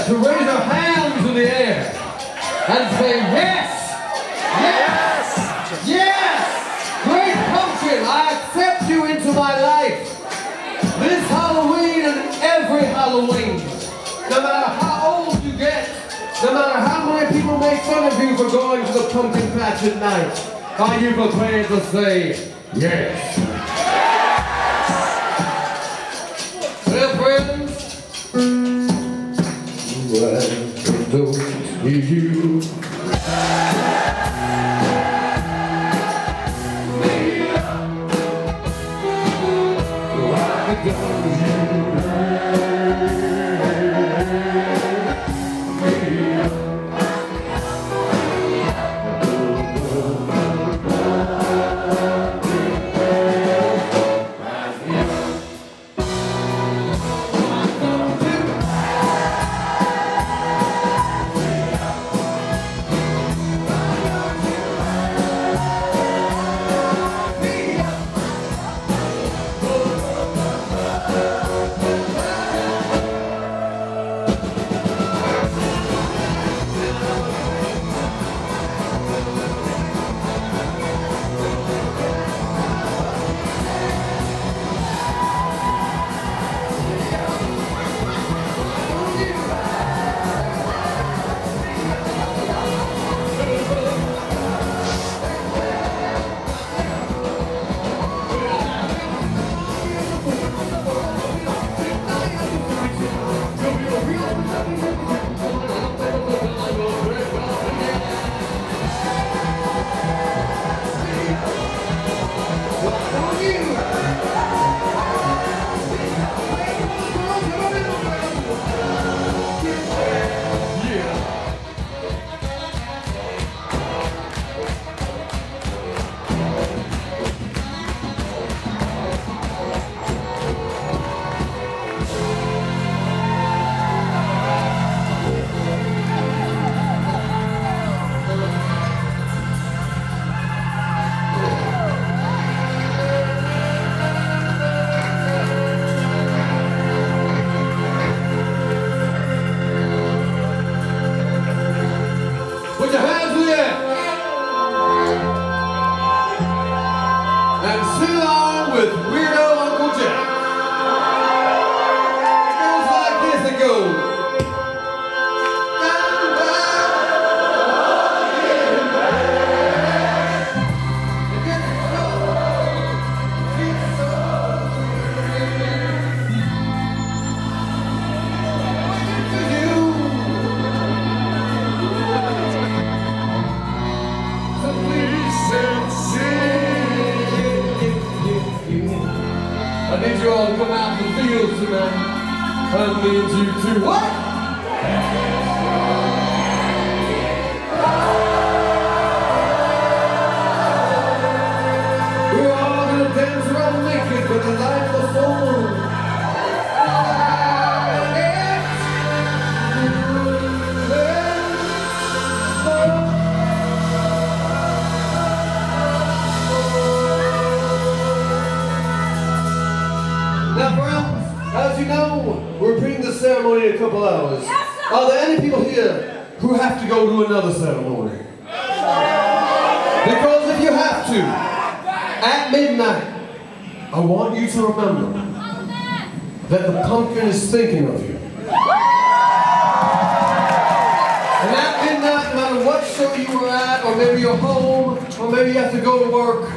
to raise our hands in the air and say, yes, yes, yes, Great Pumpkin, I accept you into my life. This Halloween and every Halloween, no matter how old you get, no matter how many people make fun of you for going to the pumpkin patch at night, are you prepared to say, yes? Well, friends, welcome to you. Put your hands in the air and sing along with Weirdo Uncle Jack. It goes like this, it goes. I need you all to come out in the fields tonight. I need you to what? We're all gonna dance around naked with the light of the full moon. Now, friends, as you know, we're repeating the ceremony in a couple hours. Yes, are there any people here who have to go to another ceremony? Because if you have to, at midnight, I want you to remember that the pumpkin is thinking of you. And at midnight, no matter what show you were at, or maybe you're home, or maybe you have to go to work,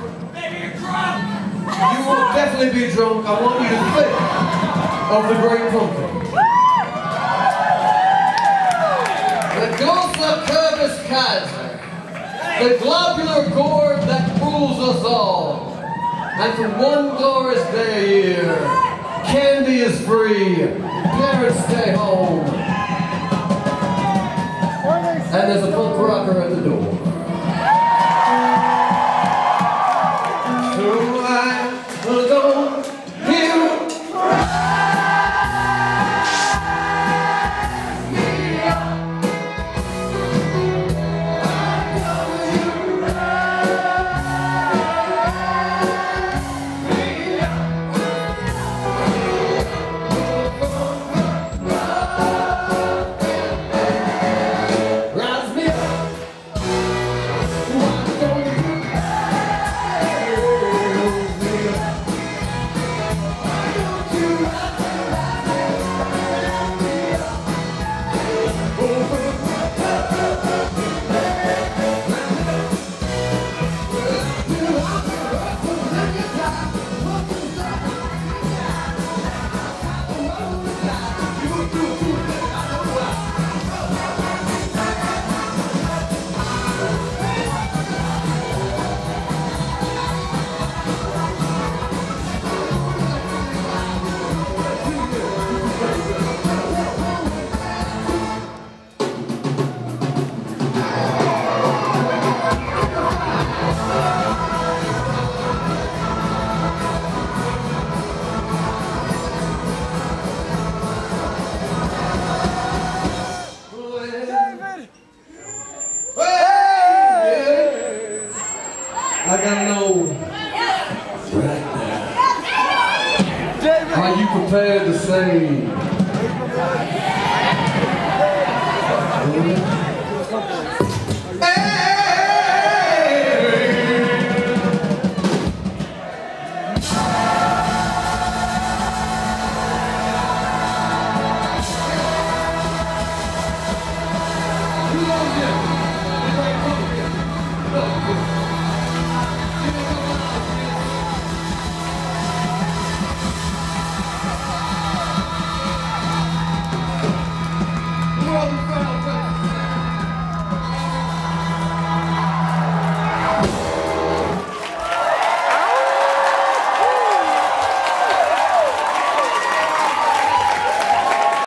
you will definitely be drunk. I want you to think of the Great Pumpkin. The große Kürbiskaiser, the globular gourd that rules us all. And for one glorious day a year, candy is free, parents stay home, and there's a punk rocker at the door. So I'm gonna give to say.